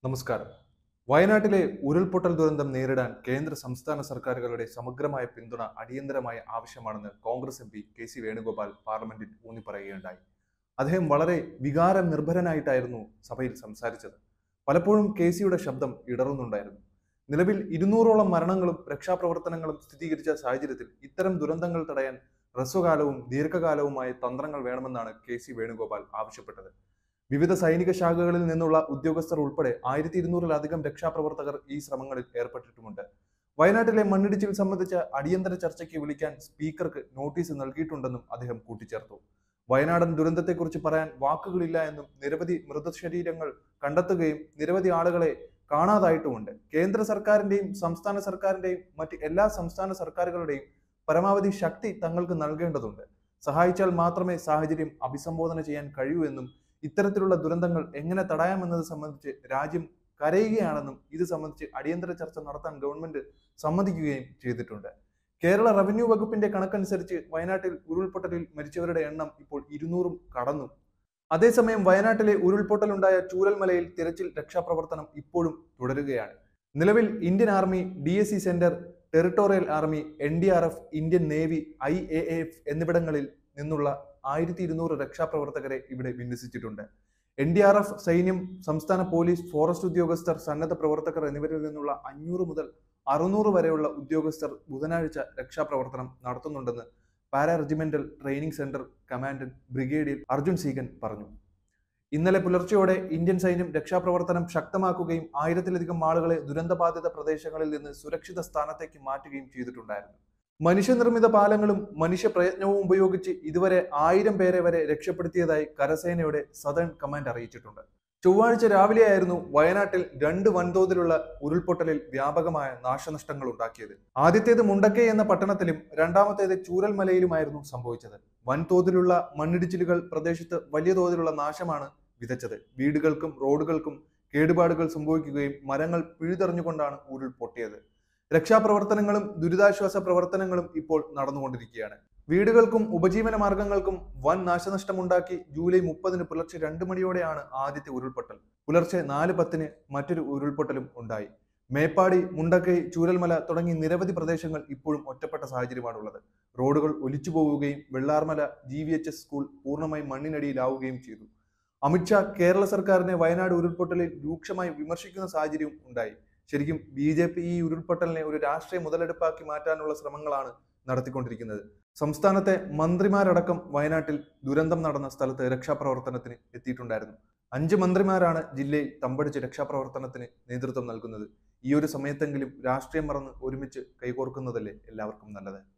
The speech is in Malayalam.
നമസ്കാരം. വയനാട്ടിലെ ഉരുൾപൊട്ടൽ ദുരന്തം നേരിടാൻ കേന്ദ്ര സംസ്ഥാന സർക്കാരുകളുടെ സമഗ്രമായ പിന്തുണ അടിയന്തരമായ ആവശ്യമാണെന്ന് കോൺഗ്രസ് എം പി കെ.സി. വേണുഗോപാൽ പാർലമെന്റിൽ ഊന്നിപ്പറയുകയുണ്ടായി. അദ്ദേഹം വളരെ വികാര നിർഭരനായിട്ടായിരുന്നു സഭയിൽ സംസാരിച്ചത്. പലപ്പോഴും കെ.സിയുടെ ശബ്ദം ഇടറുന്നുണ്ടായിരുന്നു. നിലവിൽ 200ഓളം മരണങ്ങളും രക്ഷാപ്രവർത്തനങ്ങളും സ്ഥിരീകരിച്ച സാഹചര്യത്തിൽ ഇത്തരം ദുരന്തങ്ങൾ തടയാൻ ഹ്രസ്വകാലവും ദീർഘകാലവുമായ തന്ത്രങ്ങൾ വേണമെന്നാണ് കെ.സി. വേണുഗോപാൽ ആവശ്യപ്പെട്ടത്. വിവിധ സൈനിക ശാഖകളിൽ നിന്നുള്ള ഉദ്യോഗസ്ഥർ ഉൾപ്പെടെ 1200-ലധികം രക്ഷാപ്രവർത്തകർ ഈ ശ്രമങ്ങളിൽ ഏർപ്പെട്ടിട്ടുമുണ്ട്. വയനാട്ടിലെ മണ്ണിടിച്ചിൽ സംബന്ധിച്ച അടിയന്തര ചർച്ചയ്ക്ക് വിളിക്കാൻ സ്പീക്കർക്ക് നോട്ടീസ് നൽകിയിട്ടുണ്ടെന്നും അദ്ദേഹം കൂട്ടിച്ചേർത്തു. വയനാടൻ ദുരന്തത്തെക്കുറിച്ച് പറയാൻ വാക്കുകളില്ല എന്നും നിരവധി മൃതശരീരങ്ങൾ കണ്ടെത്തുകയും നിരവധി ആളുകളെ കാണാതായിട്ടുമുണ്ട്. കേന്ദ്ര സർക്കാരിന്റെയും സംസ്ഥാന സർക്കാരിന്റെയും മറ്റ് എല്ലാ സംസ്ഥാന സർക്കാരുകളുടെയും പരമാവധി ശക്തി തങ്ങൾക്ക് നൽകേണ്ടതുണ്ട്. സഹായിച്ചാൽ മാത്രമേ സാഹചര്യം അഭിസംബോധന ചെയ്യാൻ കഴിയൂ എന്നും ഇത്തരത്തിലുള്ള ദുരന്തങ്ങൾ എങ്ങനെ തടയാമെന്നത് സംബന്ധിച്ച് രാജ്യം കരയുകയാണെന്നും ഇത് സംബന്ധിച്ച് അടിയന്തര ചർച്ച നടത്താൻ ഗവൺമെന്റ് സമ്മതിക്കുകയും ചെയ്തിട്ടുണ്ട്. കേരള റവന്യൂ വകുപ്പിന്റെ കണക്കനുസരിച്ച് വയനാട്ടിൽ ഉരുൾപൊട്ടലിൽ മരിച്ചവരുടെ എണ്ണം ഇപ്പോൾ 200 കടന്നു. അതേസമയം വയനാട്ടിലെ ഉരുൾപൊട്ടലുണ്ടായ ചൂരൽമലയിൽ തിരച്ചിൽ രക്ഷാപ്രവർത്തനം ഇപ്പോഴും തുടരുകയാണ്. നിലവിൽ Indian army, DSC centre, territorial army, NDRF, Indian navy, IAAF എന്നിവിടങ്ങളിൽ നിന്നുള്ള 1200 രക്ഷാപ്രവർത്തകരെ ഇവിടെ വിന്യസിച്ചിട്ടുണ്ട്. NDRF, സൈന്യം, സംസ്ഥാന പോലീസ്, ഫോറസ്റ്റ് ഉദ്യോഗസ്ഥർ, സന്നദ്ധ പ്രവർത്തകർ എന്നിവരിൽ നിന്നുള്ള 500 മുതൽ 600 വരെയുള്ള ഉദ്യോഗസ്ഥർ ബുധനാഴ്ച രക്ഷാപ്രവർത്തനം നടത്തുന്നുണ്ടെന്ന് para regimental training centre commandant brigadier Arjun Segan പറഞ്ഞു. ഇന്നലെ പുലർച്ചെയോടെ ഇന്ത്യൻ സൈന്യം രക്ഷാപ്രവർത്തനം ശക്തമാക്കുകയും 1000-ലധികം ആളുകളെ ദുരന്തബാധിത പ്രദേശങ്ങളിൽ നിന്ന് സുരക്ഷിത സ്ഥാനത്തേക്ക് മാറ്റുകയും ചെയ്തിട്ടുണ്ടായിരുന്നു. മനുഷ്യനിർമ്മിത പാലങ്ങളും മനുഷ്യ പ്രയത്നവും ഉപയോഗിച്ച് ഇതുവരെ 1000 പേരെ വരെ രക്ഷപ്പെടുത്തിയതായി കരസേനയുടെ സദേൺ കമാൻഡ് അറിയിച്ചിട്ടുണ്ട്. ചൊവ്വാഴ്ച രാവിലെയായിരുന്നു വയനാട്ടിൽ 2 വൻതോതിലുള്ള ഉരുൾപൊട്ടലിൽ വ്യാപകമായ നാശനഷ്ടങ്ങൾ ഉണ്ടാക്കിയത്. ആദ്യത്തേത് മുണ്ടക്കൈ എന്ന പട്ടണത്തിലും രണ്ടാമത്തേത് ചൂരൽമലയിലുമായിരുന്നു സംഭവിച്ചത്. വൻതോതിലുള്ള മണ്ണിടിച്ചിലുകൾ പ്രദേശത്ത് വലിയ തോതിലുള്ള നാശമാണ് വിതച്ചത്. വീടുകൾക്കും റോഡുകൾക്കും കേടുപാടുകൾ സംഭവിക്കുകയും മരങ്ങൾ പിഴുതെറിഞ്ഞുകൊണ്ടാണ് ഉരുൾ പൊട്ടിയത്. രക്ഷാപ്രവർത്തനങ്ങളും ദുരിതാശ്വാസ പ്രവർത്തനങ്ങളും ഇപ്പോൾ നടന്നുകൊണ്ടിരിക്കുകയാണ്. വീടുകൾക്കും ഉപജീവന മാർഗങ്ങൾക്കും വൻ നാശനഷ്ടമുണ്ടാക്കി ജൂലൈ 30-ന് പുലർച്ചെ 2 മണിയോടെയാണ് ആദ്യത്തെ ഉരുൾപൊട്ടൽ. പുലർച്ചെ 4:10-ന് മറ്റൊരു ഉരുൾപൊട്ടലും ഉണ്ടായി. മേപ്പാടി, മുണ്ടക്കൈ, ചൂരൽമല തുടങ്ങി നിരവധി പ്രദേശങ്ങൾ ഇപ്പോഴും ഒറ്റപ്പെട്ട സാഹചര്യമാണുള്ളത്. റോഡുകൾ ഒലിച്ചു പോവുകയും വെള്ളാർമല GVHS സ്കൂൾ പൂർണ്ണമായും മണ്ണിനടിയിലാവുകയും ചെയ്തു. അമിത്ഷാ കേരള സർക്കാരിനെ വയനാട് ഉരുൾപൊട്ടലിൽ രൂക്ഷമായി വിമർശിക്കുന്ന സാഹചര്യവും ഉണ്ടായി. ശരിക്കും BJP ഈ ഉരുൾപൊട്ടലിനെ ഒരു രാഷ്ട്രീയ മുതലെടുപ്പാക്കി മാറ്റാനുള്ള ശ്രമങ്ങളാണ് നടത്തിക്കൊണ്ടിരിക്കുന്നത്. സംസ്ഥാനത്തെ മന്ത്രിമാരടക്കം വയനാട്ടിൽ ദുരന്തം നടന്ന സ്ഥലത്ത് രക്ഷാപ്രവർത്തനത്തിന് എത്തിയിട്ടുണ്ടായിരുന്നു. 5 മന്ത്രിമാരാണ് ജില്ലയിൽ തമ്പടിച്ച് രക്ഷാപ്രവർത്തനത്തിന് നേതൃത്വം നൽകുന്നത്. ഈ ഒരു സമയത്തെങ്കിലും രാഷ്ട്രീയം മറന്ന് ഒരുമിച്ച് കൈകോർക്കുന്നതല്ലേ എല്ലാവർക്കും നല്ലത്.